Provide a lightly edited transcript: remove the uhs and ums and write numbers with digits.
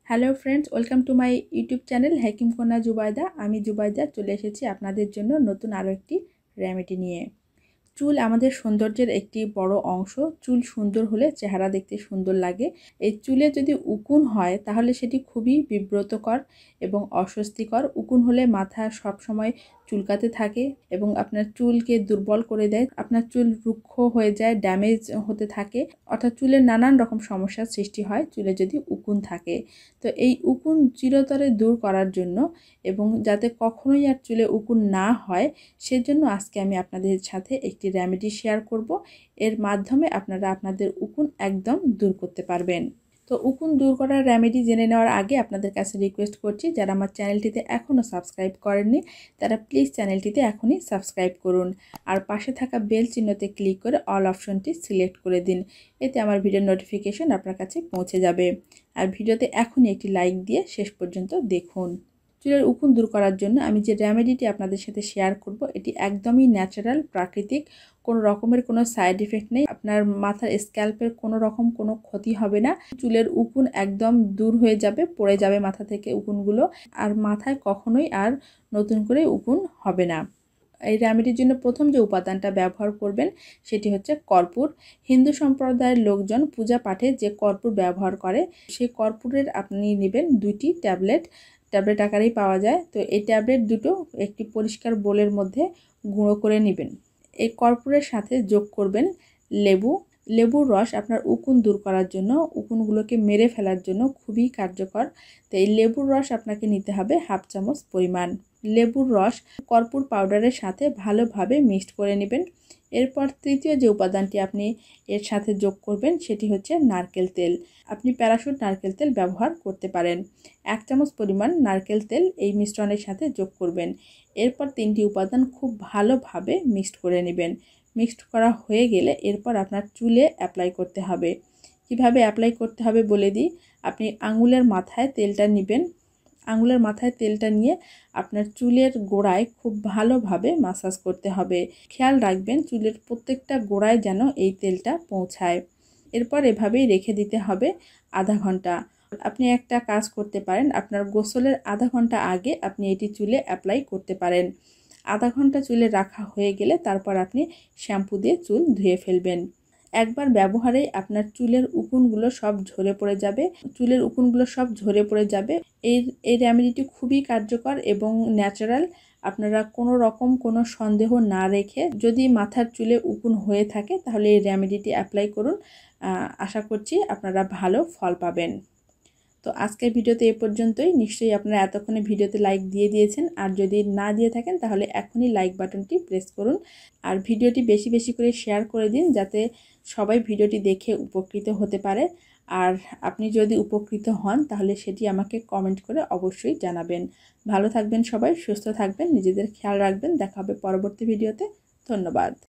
Hello friends, welcome to my YouTube channel Hekimkonya Zubaida. আমি জুবাইদা চলে এসেছি আপনাদের জন্য নতুন আরও একটি রেমেডি নিয়ে। চুল আমাদের সৌন্দর্যের একটি বড় অংশ। চুল সুন্দর হলে চেহারা দেখতে সুন্দর লাগে। এই চুলে যদি উকুন হয় তাহলে সেটি খুবই বিব্রতকর এবং অস্বস্তিকর। উকুন হলে মাথা সবসময় চুলকাতে থাকে এবং আপনার চুলকে দুর্বল করে দেয়। আপনার চুল রুক্ষ হয়ে যায়, ড্যামেজ হতে থাকে, অর্থাৎ চুলের নানান রকম সমস্যার সৃষ্টি হয় চুলে যদি উকুন থাকে। তো এই উকুন চিরতরে দূর করার জন্য এবং যাতে কখনোই আর চুলে উকুন না হয় সেজন্য আজকে আমি আপনাদের সাথে একটি রেমেডি শেয়ার করব। এর মাধ্যমে আপনারা আপনাদের উকুন একদম দূর করতে পারবেন। তো উকুন দূর করার রেমেডি জেনে নেওয়ার আগে আপনাদের কাছে রিকোয়েস্ট করছি, যারা আমার চ্যানেলটিতে এখনও সাবস্ক্রাইব করেননি তারা প্লিজ চ্যানেলটিতে এখনই সাবস্ক্রাইব করুন আর পাশে থাকা বেল চিহ্নতে ক্লিক করে অল অপশনটি সিলেক্ট করে দিন। এতে আমার ভিডিওর নোটিফিকেশন আপনার কাছে পৌঁছে যাবে। আর ভিডিওতে এখনই একটি লাইক দিয়ে শেষ পর্যন্ত দেখুন। চুলের উকুন দূর করার জন্য আমি যে রেমেডিটি আপনাদের সাথে শেয়ার করব এটি একদমই ন্যাচারাল, প্রাকৃতিক, কোনো রকমের কোনো সাইড এফেক্ট নেই। আপনার মাথার স্ক্যাল্পের কোনো রকম কোনো ক্ষতি হবে না। চুলের উকুন একদম দূর হয়ে যাবে, পড়ে যাবে মাথা থেকে উকুনগুলো, আর মাথায় কখনোই আর নতুন করে উকুন হবে না। এই রেমেডির জন্য প্রথম যে উপাদানটা ব্যবহার করবেন সেটি হচ্ছে কর্পূর। হিন্দু সম্প্রদায়ের লোকজন পূজা পাঠে যে কর্পূর ব্যবহার করে সেই কর্পূরের আপনি নেবেন 2টি ট্যাবলেট আকারেই পাওয়া যায়। তো এই ট্যাবলেট দুটো একটি পরিষ্কার বোলের মধ্যে গুঁড়ো করে নেবেন। এই কর্পূরের সাথে যোগ করবেন লেবুর রস। আপনার উকুন দূর করার জন্য, উকুনগুলোকে মেরে ফেলার জন্য খুবই কার্যকর। তো এই লেবুর রস আপনাকে নিতে হবে 1/2 চামচ পরিমাণ। লেবুর রস কর্পূর পাউডারের সাথে ভালোভাবে মিক্সড করে নেবেন। এরপর তৃতীয় যে উপাদানটি আপনি এর সাথে যোগ করবেন সেটি হচ্ছে নারকেল তেল। আপনি প্যারাশুট নারকেল তেল ব্যবহার করতে পারেন। 1 চামচ পরিমাণ নারকেল তেল এই মিশ্রণের সাথে যোগ করবেন। এরপর 3টি উপাদান খুব ভালোভাবে মিক্সড করে নেবেন। মিক্সড করা হয়ে গেলে এরপর আপনার চুলে অ্যাপ্লাই করতে হবে। কিভাবে অ্যাপ্লাই করতে হবে বলে দিই। আপনি আঙুলের মাথায় তেলটা নেবেন। আঙুলের মাথায় তেলটা নিয়ে আপনার চুলের গোড়ায় খুব ভালোভাবে মাসাজ করতে হবে। খেয়াল রাখবেন চুলের প্রত্যেকটা গোড়ায় যেন এই তেলটা পৌঁছায়। এরপর এভাবেই রেখে দিতে হবে আধা ঘন্টা। আপনি একটা কাজ করতে পারেন, আপনার গোসলের আধা ঘন্টা আগে আপনি এটি চুলে অ্যাপ্লাই করতে পারেন। আধা ঘন্টা চুলে রাখা হয়ে গেলে তারপর আপনি শ্যাম্পু দিয়ে চুল ধুয়ে ফেলবেন। একবার ব্যবহারেই আপনার চুলের উকুনগুলো সব ঝরে পড়ে যাবে। এই রেমেডিটি খুবই কার্যকর এবং ন্যাচারাল। আপনারা কোনো রকম কোনো সন্দেহ না রেখে যদি মাথার চুলে উকুন হয়ে থাকে তাহলে এই রেমেডিটি অ্যাপ্লাই করুন। আশা করছি আপনারা ভালো ফল পাবেন। তো আজকের ভিডিওতে এ পর্যন্তই। নিশ্চয়ই আপনারা এতক্ষণে ভিডিওতে লাইক দিয়ে দিয়েছেন, আর যদি না দিয়ে থাকেন তাহলে এখনই লাইক বাটনটি প্রেস করুন আর ভিডিওটি বেশি বেশি করে শেয়ার করে দিন যাতে সবাই ভিডিওটি দেখে উপকৃত হতে পারে। আর আপনি যদি উপকৃত হন তাহলে সেটি আমাকে কমেন্ট করে অবশ্যই জানাবেন। ভালো থাকবেন সবাই, সুস্থ থাকবেন, নিজেদের খেয়াল রাখবেন। দেখা হবে পরবর্তী ভিডিওতে। ধন্যবাদ।